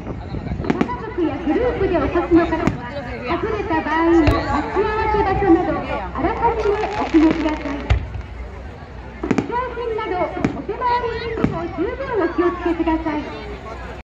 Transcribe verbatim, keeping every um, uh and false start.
家族やグループでお越しの方は、訪れた場合の待ち合わせ場所など、あらかじめお決めください。商品など、お手回りにも十分お気をつけください。